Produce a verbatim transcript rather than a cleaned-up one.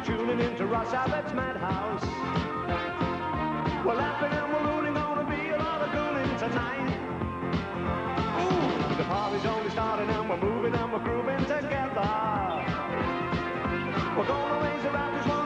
tuning into Ross Abbott's Madhouse. We're laughing and we're rooting, gonna be a lot of gooning tonight. Ooh, the party's only starting and we're moving and we're grooving together. We're gonna raise the rafters.